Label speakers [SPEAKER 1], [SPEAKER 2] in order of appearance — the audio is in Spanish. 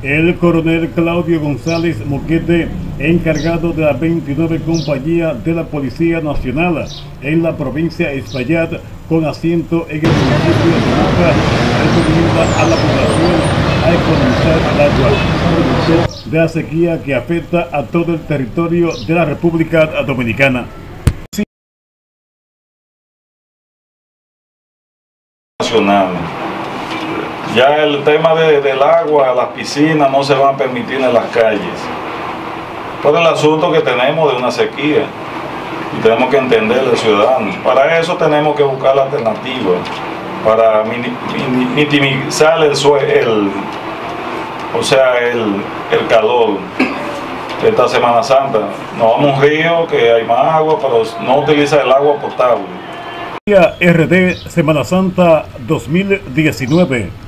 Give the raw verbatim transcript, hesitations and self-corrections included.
[SPEAKER 1] El coronel Claudio González Moquete, encargado de la veintinueve Compañía de la Policía Nacional en la provincia de Espaillat, con asiento en el municipio de Moca, recomienda a la población a economizar el agua, producto de la sequía que afecta a todo el territorio de la República Dominicana.
[SPEAKER 2] Nacional. Ya el tema de, del agua, las piscinas no se van a permitir en las calles por el asunto que tenemos de una sequía y tenemos que entender al ciudadano. Para eso tenemos que buscar la alternativa para minimizar el, el, o sea, el, el calor de esta Semana Santa. Nos vamos a un río que hay más agua, pero no utiliza el agua potable.
[SPEAKER 1] R D Semana Santa dos mil diecinueve.